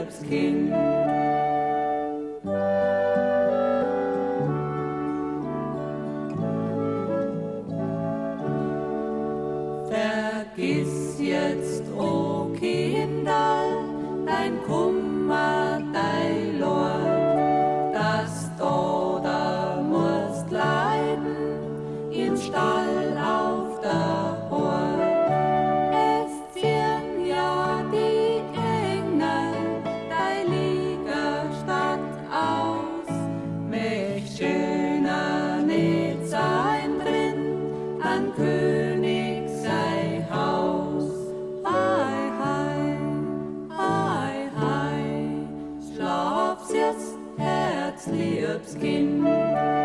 liebes Kind. Vergiss jetzt, o Kindal, dein Kummer, dein Lord, dass du da musst leiden, im Stall auf der Hort. Es ziehen ja die Engel dein Liegerstadt aus, mich schöner nicht sein drin, an König sei Haus. Hei, hei, hei, hei, schlaf's jetzt, herzliebes Kind.